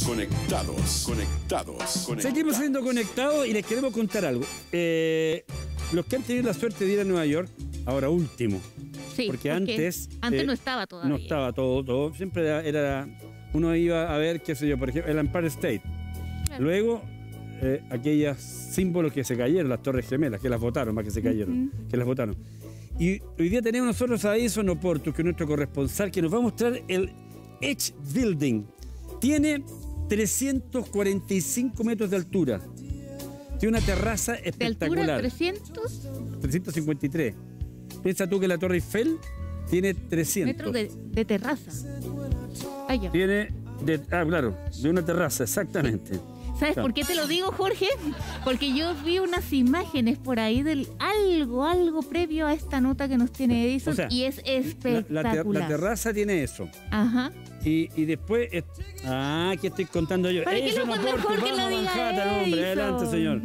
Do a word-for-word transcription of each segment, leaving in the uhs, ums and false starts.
Conectados, conectados, conectados. Seguimos siendo conectados y les queremos contar algo. Eh, los que han tenido la suerte de ir a Nueva York, ahora último. Sí, porque antes... Antes eh, no estaba todavía. No estaba todo, todo. Siempre era, era... Uno iba a ver, qué sé yo, por ejemplo, el Empire State. Claro. Luego, eh, aquellos símbolos que se cayeron, las Torres Gemelas, que las votaron, más que se cayeron, uh-huh. que las votaron. Y hoy día tenemos nosotros a Edison Oportus, que es nuestro corresponsal, que nos va a mostrar el Edge Building. Tiene trescientos cuarenta y cinco metros de altura. Tiene una terraza espectacular. ¿De altura trescientos? trescientos cincuenta y tres. Piensa tú que la Torre Eiffel tiene trescientos. Metros de, de terraza. Ah, ya. Tiene, de, ah, claro, de una terraza, exactamente. ¿Sabes claro. por qué te lo digo, Jorge? Porque yo vi unas imágenes por ahí del algo, algo previo a esta nota que nos tiene Edison, o sea, y es espectacular. La, la, ter, la terraza tiene eso. Ajá. Y, y después... Es, ah, ¿qué estoy contando yo? ¿Para qué lo mejor que lo diga Manhattan, hombre, adelante, señor.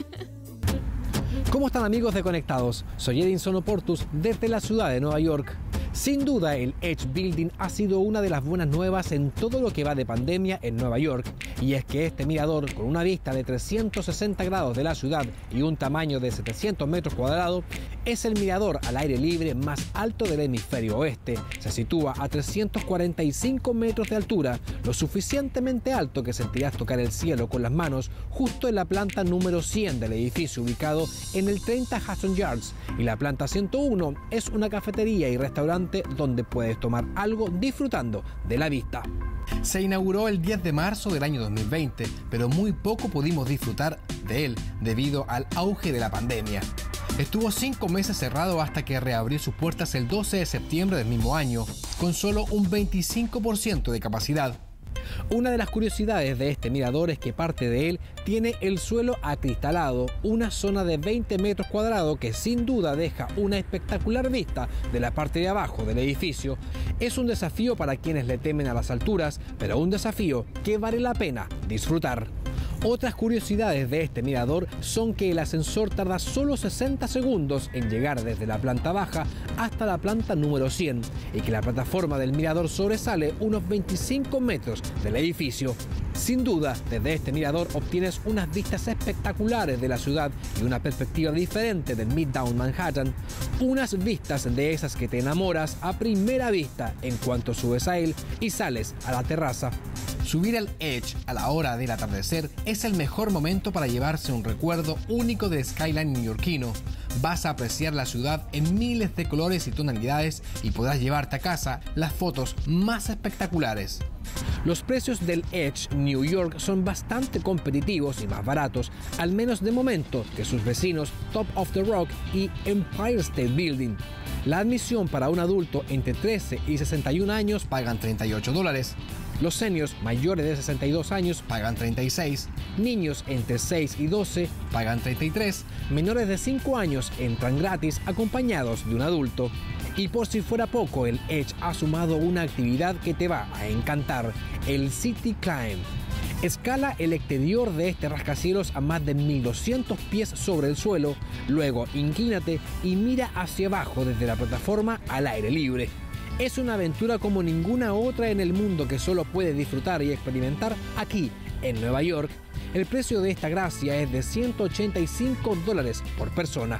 ¿Cómo están, amigos de Conectados? Soy Edison Oportus desde la ciudad de Nueva York. Sin duda, el Edge Building ha sido una de las buenas nuevas en todo lo que va de pandemia en Nueva York. Y es que este mirador, con una vista de trescientos sesenta grados de la ciudad y un tamaño de setecientos metros cuadrados, es el mirador al aire libre más alto del hemisferio oeste. Se sitúa a trescientos cuarenta y cinco metros de altura, lo suficientemente alto que sentirás tocar el cielo con las manos justo en la planta número cien del edificio ubicado en el treinta Hudson Yards. Y la planta ciento uno es una cafetería y restaurante donde puedes tomar algo disfrutando de la vista. Se inauguró el diez de marzo del año dos mil veinte, pero muy poco pudimos disfrutar de él debido al auge de la pandemia. Estuvo cinco meses cerrado hasta que reabrió sus puertas el doce de septiembre del mismo año, con solo un veinticinco por ciento de capacidad. Una de las curiosidades de este mirador es que parte de él tiene el suelo acristalado, una zona de veinte metros cuadrados que sin duda deja una espectacular vista de la parte de abajo del edificio. Es un desafío para quienes le temen a las alturas, pero un desafío que vale la pena disfrutar. Otras curiosidades de este mirador son que el ascensor tarda solo sesenta segundos en llegar desde la planta baja hasta la planta número cien y que la plataforma del mirador sobresale unos veinticinco metros del edificio. Sin duda, desde este mirador obtienes unas vistas espectaculares de la ciudad y una perspectiva diferente del Midtown Manhattan. Unas vistas de esas que te enamoras a primera vista en cuanto subes a él y sales a la terraza. Subir al Edge a la hora del atardecer es el mejor momento para llevarse un recuerdo único del skyline neoyorquino. Vas a apreciar la ciudad en miles de colores y tonalidades y podrás llevarte a casa las fotos más espectaculares. Los precios del Edge New York son bastante competitivos y más baratos, al menos de momento, que sus vecinos Top of the Rock y Empire State Building. La admisión para un adulto entre trece y sesenta y un años pagan treinta y ocho dólares. Los seniors mayores de sesenta y dos años pagan treinta y seis, niños entre seis y doce pagan treinta y tres, menores de cinco años entran gratis acompañados de un adulto. Y por si fuera poco, el Edge ha sumado una actividad que te va a encantar, el City Climb. Escala el exterior de este rascacielos a más de mil doscientos pies sobre el suelo, luego inclínate y mira hacia abajo desde la plataforma al aire libre. Es una aventura como ninguna otra en el mundo que solo puedes disfrutar y experimentar aquí, en Nueva York. El precio de esta gracia es de ciento ochenta y cinco dólares por persona.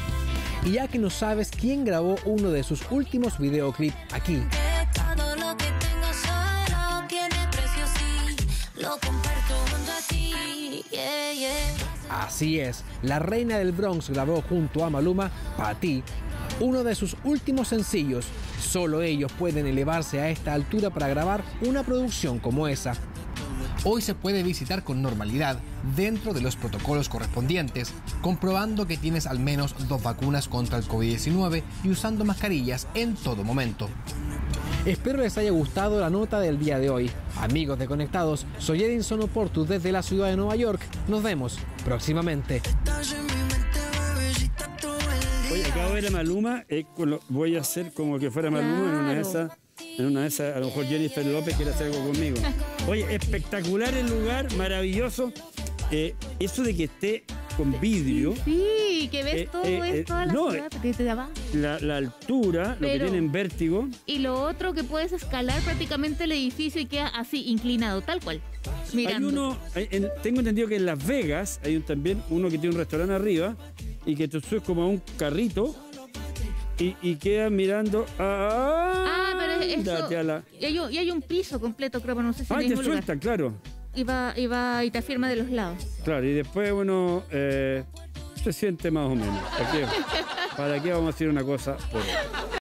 Y ya que no sabes quién grabó uno de sus últimos videoclips aquí, así es, la reina del Bronx grabó junto a Maluma Pa' Ti, uno de sus últimos sencillos. Solo ellos pueden elevarse a esta altura para grabar una producción como esa. Hoy se puede visitar con normalidad dentro de los protocolos correspondientes, comprobando que tienes al menos dos vacunas contra el COVID diecinueve y usando mascarillas en todo momento. Espero les haya gustado la nota del día de hoy. Amigos de Conectados, soy Edison Oportus desde la ciudad de Nueva York. Nos vemos próximamente. Oye, acabo de ver a Maluma, eh, lo, voy a hacer como que fuera Maluma claro. en una de esas, en una de esas, a lo mejor Jennifer López quiere hacer algo conmigo. Oye, espectacular el lugar, maravilloso. Eh, eso de que esté con vidrio. Sí, que ves eh, todo eh, esto, toda la no, ciudad que te daba. La, la altura, Pero, lo que tienen vértigo. Y lo otro que puedes escalar prácticamente el edificio y queda así, inclinado, tal cual. Mirando. Hay uno, hay- en- tengo entendido que en Las Vegas hay un, también uno que tiene un restaurante arriba y que tú subes como a un carrito y, y quedas mirando. Ah, pero es ándate eso. a la- Y hay, un, y hay un piso completo, creo, pero no sé si Ah, en el te mismo lugar. sueltan, claro. Y va, y va y te afirma de los lados. Claro, y después uno eh, se siente más o menos. ¿Para qué, ¿Para qué vamos a decir una cosa por otra?